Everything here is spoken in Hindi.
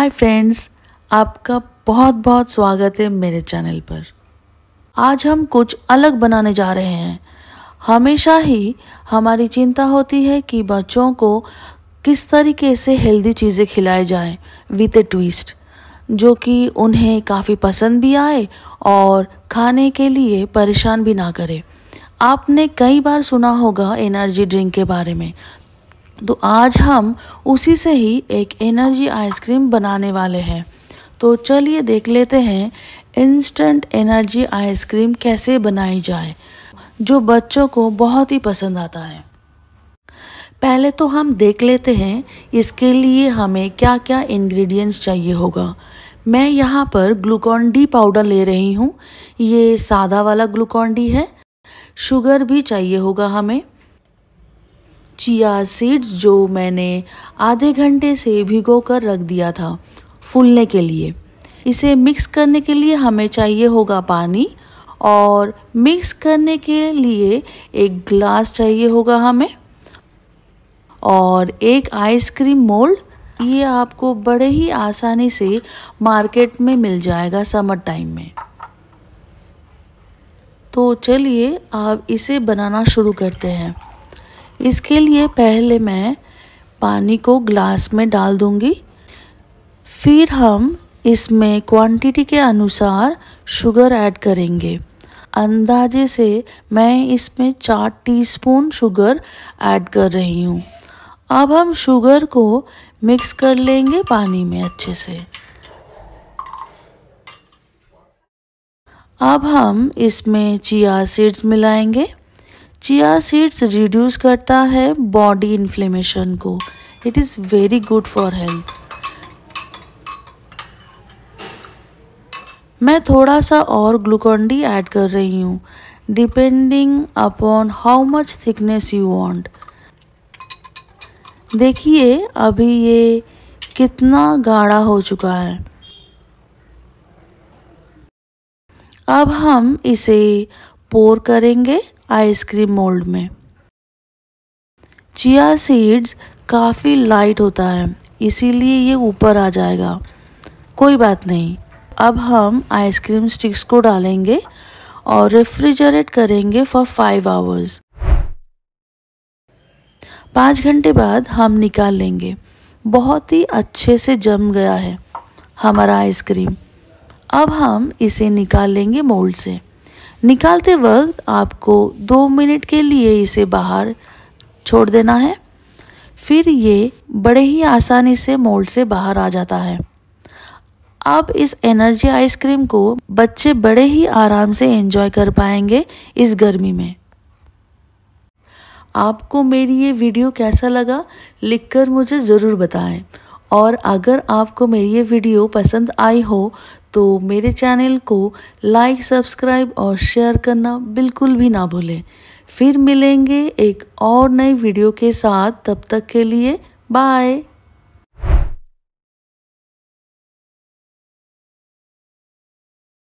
हाय फ्रेंड्स, आपका बहुत बहुत स्वागत है मेरे चैनल पर। आज हम कुछ अलग बनाने जा रहे हैं। हमेशा ही हमारी चिंता होती है कि बच्चों को किस तरीके से हेल्दी चीज़ें खिलाई जाए विद ए ट्विस्ट, जो कि उन्हें काफ़ी पसंद भी आए और खाने के लिए परेशान भी ना करे। आपने कई बार सुना होगा एनर्जी ड्रिंक के बारे में, तो आज हम उसी से ही एक एनर्जी आइसक्रीम बनाने वाले हैं। तो चलिए देख लेते हैं इंस्टेंट एनर्जी आइसक्रीम कैसे बनाई जाए, जो बच्चों को बहुत ही पसंद आता है। पहले तो हम देख लेते हैं इसके लिए हमें क्या क्या इंग्रेडिएंट्स चाहिए होगा। मैं यहाँ पर ग्लूकॉन डी पाउडर ले रही हूँ। ये सादा वाला ग्लूकॉन डी है। शुगर भी चाहिए होगा हमें। चिया सीड्स जो मैंने आधे घंटे से भिगो कर रख दिया था फूलने के लिए। इसे मिक्स करने के लिए हमें चाहिए होगा पानी, और मिक्स करने के लिए एक ग्लास चाहिए होगा हमें, और एक आइसक्रीम मोल्ड। ये आपको बड़े ही आसानी से मार्केट में मिल जाएगा समर टाइम में। तो चलिए अब इसे बनाना शुरू करते हैं। इसके लिए पहले मैं पानी को ग्लास में डाल दूंगी। फिर हम इसमें क्वांटिटी के अनुसार शुगर ऐड करेंगे। अंदाजे से मैं इसमें 4 टीस्पून शुगर ऐड कर रही हूँ। अब हम शुगर को मिक्स कर लेंगे पानी में अच्छे से। अब हम इसमें चिया सीड्स मिलाएंगे। चिया सीड्स रिड्यूस करता है बॉडी इन्फ्लेमेशन को। It is very good for health. मैं थोड़ा सा और ग्लूकॉन डी ऐड कर रही हूँ, depending upon how much thickness you want. देखिए अभी ये कितना गाढ़ा हो चुका है। अब हम इसे पोर करेंगे आइसक्रीम मोल्ड में। चिया सीड्स काफ़ी लाइट होता है, इसीलिए ये ऊपर आ जाएगा। कोई बात नहीं। अब हम आइसक्रीम स्टिक्स को डालेंगे और रेफ्रिजरेट करेंगे फॉर 5 आवर्स। 5 घंटे बाद हम निकाल लेंगे। बहुत ही अच्छे से जम गया है हमारा आइसक्रीम। अब हम इसे निकाल लेंगे मोल्ड से। निकालते वक्त आपको 2 मिनट के लिए इसे बाहर छोड़ देना है। फिर ये बड़े ही आसानी से मोल्ड से बाहर आ जाता है। अब इस एनर्जी आइसक्रीम को बच्चे बड़े ही आराम से एंजॉय कर पाएंगे इस गर्मी में। आपको मेरी ये वीडियो कैसा लगा लिखकर मुझे ज़रूर बताएं। और अगर आपको मेरी ये वीडियो पसंद आई हो तो मेरे चैनल को लाइक, सब्सक्राइब और शेयर करना बिल्कुल भी ना भूलें। फिर मिलेंगे एक और नई वीडियो के साथ। तब तक के लिए बाय।